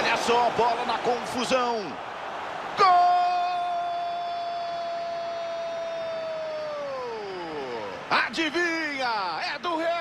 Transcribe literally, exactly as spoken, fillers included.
Olha só, bola na confusão. Gol! Adivinha? É do Real.